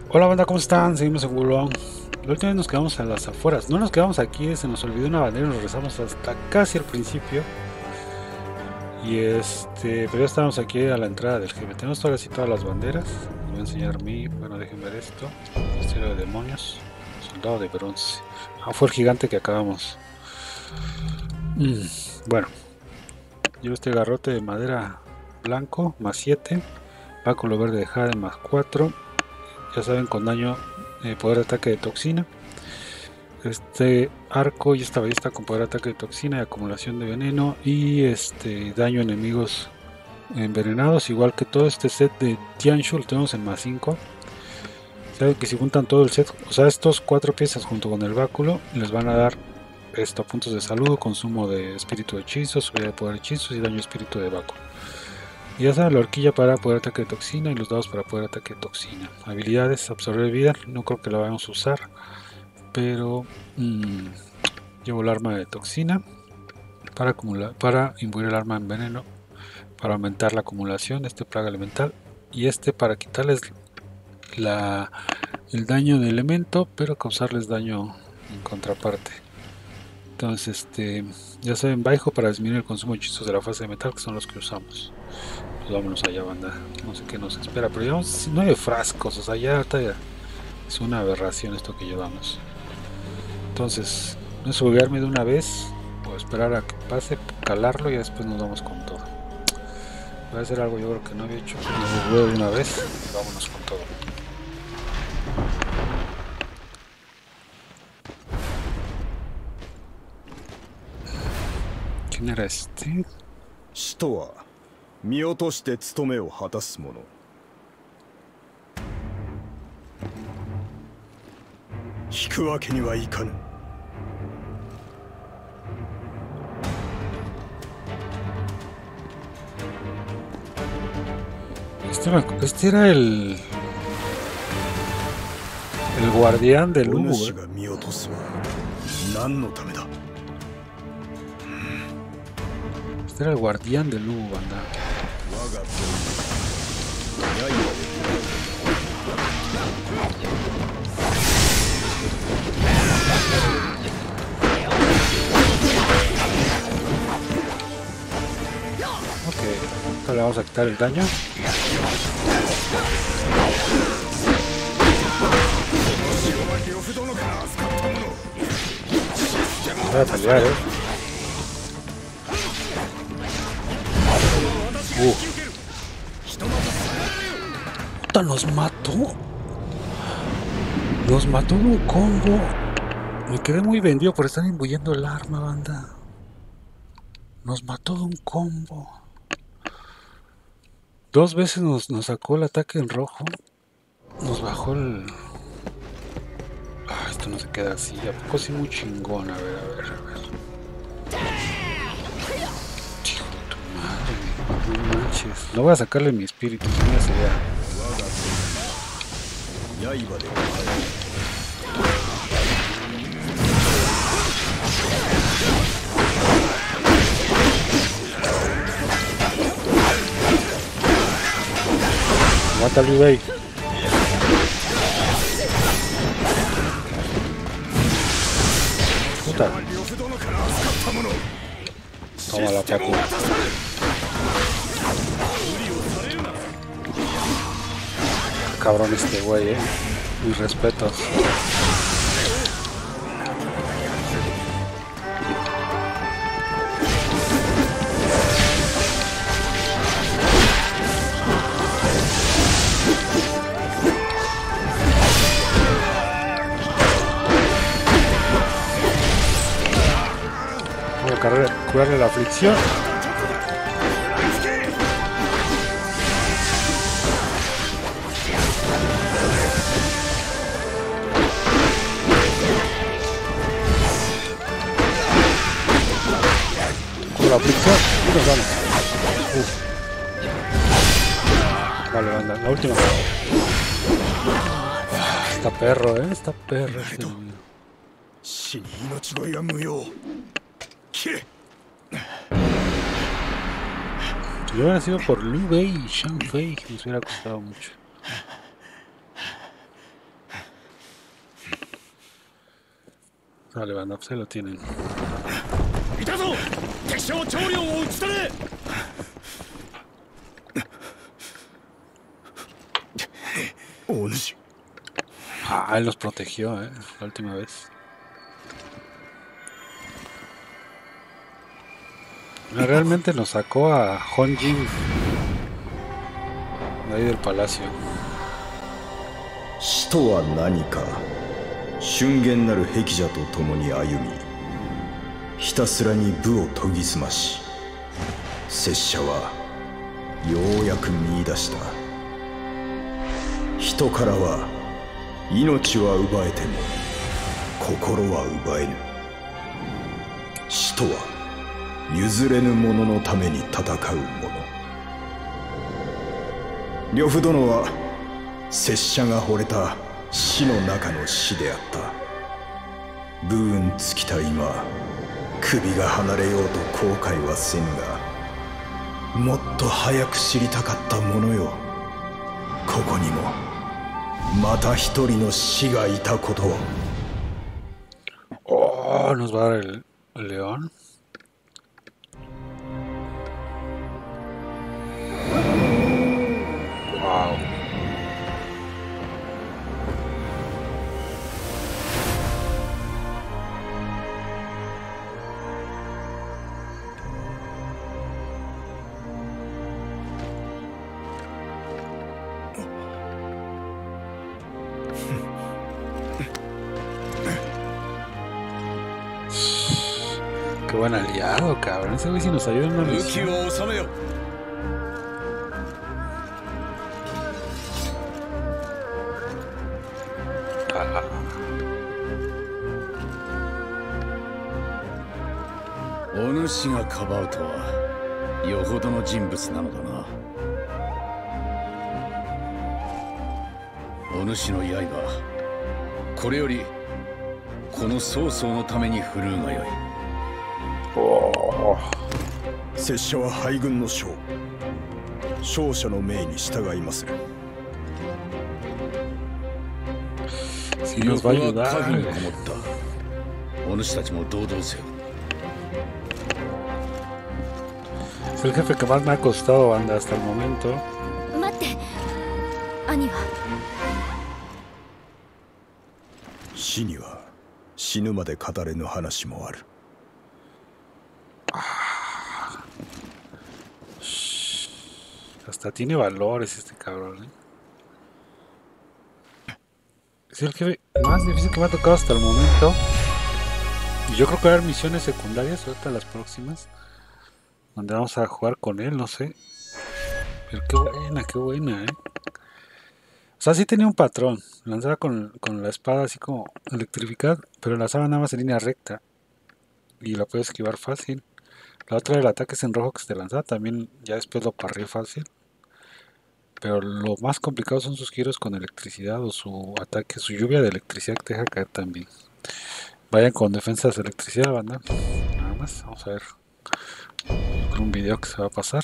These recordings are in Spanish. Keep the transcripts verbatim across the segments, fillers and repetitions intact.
Hola banda, ¿cómo están? Seguimos en Wulong. La última vez nos quedamos a las afueras. No nos quedamos aquí, se nos olvidó una bandera y nos regresamos hasta casi al principio. Y este, pero ya estamos aquí a la entrada del jefe. Tenemos ahora sí todas las banderas. Les voy a enseñar mi. Bueno, dejen ver esto. Estilo de demonios. Soldado de bronce. Ah, fue el gigante que acabamos. Mm, bueno, llevo este garrote de madera blanco, más siete. Báculo verde de jade, más cuatro. Ya saben, con daño, eh, poder de ataque de toxina. Este arco y esta ballesta con poder de ataque de toxina y acumulación de veneno y este daño a enemigos envenenados, igual que todo este set de Tianshu lo tenemos en más cinco. Saben que si juntan todo el set, o sea, estos cuatro piezas junto con el báculo, les van a dar esto, puntos de salud, consumo de espíritu de hechizos, subida de poder de hechizos y daño espíritu de báculo. Y ya saben, la horquilla para poder ataque de toxina y los dados para poder ataque de toxina. Habilidades, absorber vida, no creo que la vayamos a usar, pero mmm, llevo el arma de toxina para, acumular, para imbuir el arma en veneno, para aumentar la acumulación de este plaga elemental y este para quitarles la, el daño de elemento, pero causarles daño en contraparte. Entonces, este, ya saben, bajo para disminuir el consumo de hechizos de la fase de metal, que son los que usamos. Pues vámonos allá, banda. No sé qué nos espera, pero llevamos nueve frascos, o sea, ya, ya es una aberración esto que llevamos. Entonces, no es subirme de una vez o esperar a que pase, calarlo y después nos vamos con todo. Voy a hacer algo yo creo que no había hecho. Nos bugueo de una vez y vámonos con todo. ¿Quién era este? 使とは見落として務めを果たす者。引くわけにはいかぬ。 Este, este era el el guardián del Lubu, ¿eh? Este era el guardián del Lubu, banda. Ok, ahora le vamos a quitar el daño. Voy a pelear, eh. Uh. Puta, nos mató. Nos mató en un combo. Me quedé muy vendido por estar imbuyendo el arma, banda. Nos mató de un combo. Dos veces nos, nos sacó el ataque en rojo. Nos bajó el... Ah, esto no se queda así. ¿A poco sí muy chingón? A ver, a ver, a ver. Hijo de tu madre. No manches. No voy a sacarle mi espíritu. Si no sería... Mata al Liu. Puta. Toma la papu. Cabrón este güey, eh. Mis respetos. Curarle la aflicción. Con la aflicción y nos vamos. Uf. Vale, banda, la última. Está perro, eh. Está perro este enemigo. Si hubiera sido por Liu Bei y Shang Fei, nos hubiera costado mucho. Vale, banda, pues ahí lo tienen. Ah, él los protegió, eh, la última vez. Realmente nos sacó a Honjin de ahí del palacio. 死とは何か、峻厳なる壁者と共に歩み、ひたすらに武を研ぎ澄まし、拙者はようやく見出した。人からは命は奪えても心は奪えぬ。死とは譲れぬ者のために戦う者。呂布殿は拙者が惚れた死の中の死であった。武運尽きた今、首が離れようと後悔はせぬが、もっと早く知りたかったものよ。ここにもまた一人の死がいたことを。 Oh, nos va a dar el, el león. Wow. Qué buen aliado, cabrón. Ese güey si nos ayuda en una misión. Ah. お主がかばうとはよほどの人物なのだな。お主の刃、これよりこの曹操のために振るうがよい。 拙者は敗軍の将、勝者の命に従いまする。 Si nos va a ayudar. お主たちも堂々せよ。 Es el jefe que más me ha costado, banda, hasta el momento. 待って、兄は。 死には死ぬまで語れぬ話もある。 Hasta tiene valores este cabrón, ¿eh? Es el jefe más difícil que me ha tocado hasta el momento. Y yo creo que va a haber misiones secundarias, ahorita las próximas, donde vamos a jugar con él, no sé. Pero qué buena, qué buena, ¿eh? O sea, sí tenía un patrón. Lanzaba con, con la espada así como electrificada, pero lanzaba nada más en línea recta. Y la puedes esquivar fácil. La otra del ataque es en rojo que se te lanzaba, también ya después lo parrié fácil. Pero lo más complicado son sus giros con electricidad o su ataque, su lluvia de electricidad que te deja caer también. Vayan con defensas de electricidad, banda. Nada más, vamos a ver con un video que se va a pasar.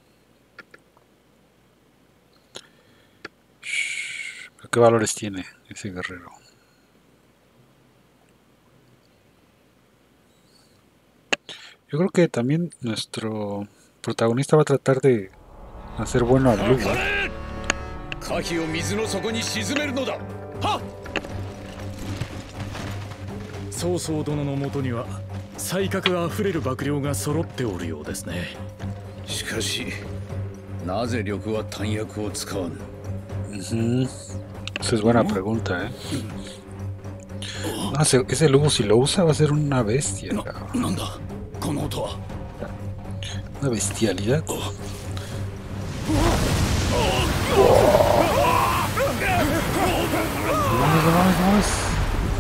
¿Pero qué valores tiene ese guerrero? Yo creo que también nuestro protagonista va a tratar de hacer bueno al Blue. 曹操殿のもとには才覚あふれる幕僚が揃っておるようですね。 しかしなぜ呂布は弾薬を使わぬ。 Uh-huh. Esa es buena pregunta, ¿eh? No, ese, ese lobo si lo usa va a ser una bestia. Una bestialidad. Oh. No mames, no mames, no mames.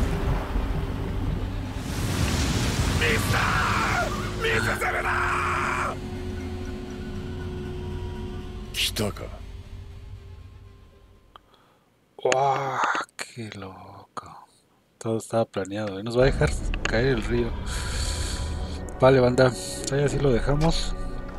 ¡Wow! ¡Qué loco! Todo estaba planeado. ¿Eh? Nos va a dejar caer el río. Vale, banda. Ahí así lo dejamos.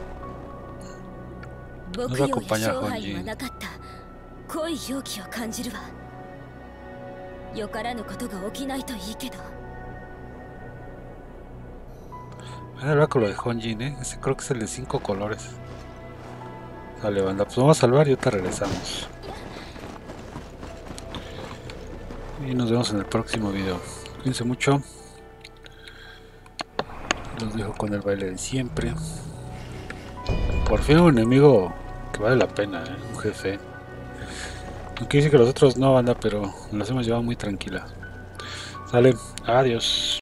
Nos va a acompañar Honjin. よからぬことが起きないといいけど。 Voy a hablar con lo de Honjin, eh. Ese creo que es el de cinco colores. Dale, banda, pues vamos a salvar y ahorita regresamos. Y nos vemos en el próximo video. Cuídense mucho. Los dejo con el baile de siempre. Por fin un enemigo que vale la pena, ¿eh? Un jefe. No quiere decir que los otros no, banda, pero nos hemos llevado muy tranquila. Sale, adiós.